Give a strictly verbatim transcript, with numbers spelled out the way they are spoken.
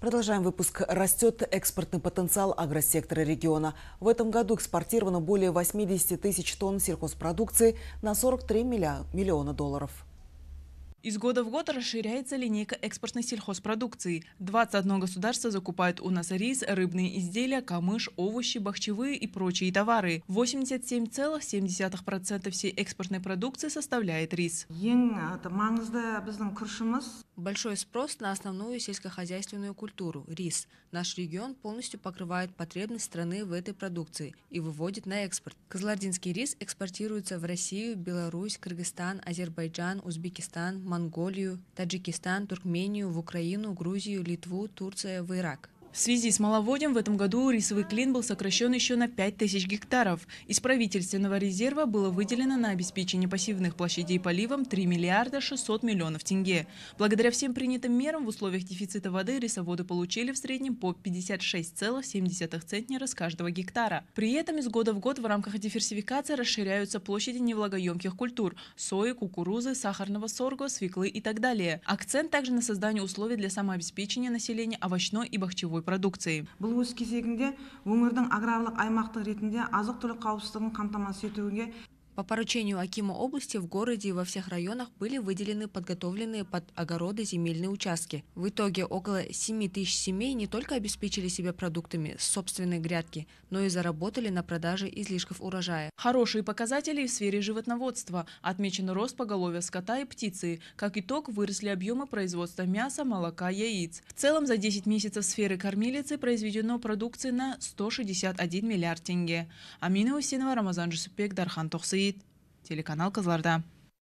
Продолжаем выпуск. Растет экспортный потенциал агросектора региона. В этом году экспортировано более восьмидесяти тысяч тонн сельхозпродукции на сорок три миллиона долларов. Из года в год расширяется линейка экспортной сельхозпродукции. двадцать одно государство закупает у нас рис, рыбные изделия, камыш, овощи, бахчевые и прочие товары. восемьдесят семь целых семь десятых процента всей экспортной продукции составляет рис. Большой спрос на основную сельскохозяйственную культуру – рис. Наш регион полностью покрывает потребность страны в этой продукции и выводит на экспорт. Кызылординский рис экспортируется в Россию, Беларусь, Кыргызстан, Азербайджан, Узбекистан, Монголию, Таджикистан, Туркмению, в Украину, Грузию, Литву, Турцию, в Ирак. В связи с маловодьем в этом году рисовый клин был сокращен еще на пять тысяч гектаров. Из правительственного резерва было выделено на обеспечение пассивных площадей поливом три миллиарда шестьсот миллионов тенге. Благодаря всем принятым мерам в условиях дефицита воды рисоводы получили в среднем по пятьдесят шесть целых семь десятых центнера с каждого гектара. При этом из года в год в рамках диверсификации расширяются площади невлагоемких культур – сои, кукурузы, сахарного сорга, свеклы и так далее. Акцент также на создание условий для самообеспечения населения овощной и бахчевой продукции. Бұл өз кезегінде өңірдің аграрлық аймақтық ретінде азық-түлік қауіпсіздігін қамтамасыз етуге По поручению акима области в городе и во всех районах были выделены подготовленные под огороды земельные участки. В итоге около семи тысяч семей не только обеспечили себя продуктами с собственной грядки, но и заработали на продаже излишков урожая. Хорошие показатели в сфере животноводства. Отмечен рост поголовья скота и птицы. Как итог, выросли объемы производства мяса, молока, яиц. В целом за десять месяцев сферы кормилицы произведено продукции на сто шестьдесят один миллиард тенге. Амина Усинова, Рамазан Жусупбек, Дархан Тохсаид. Телеканал Кызылорда.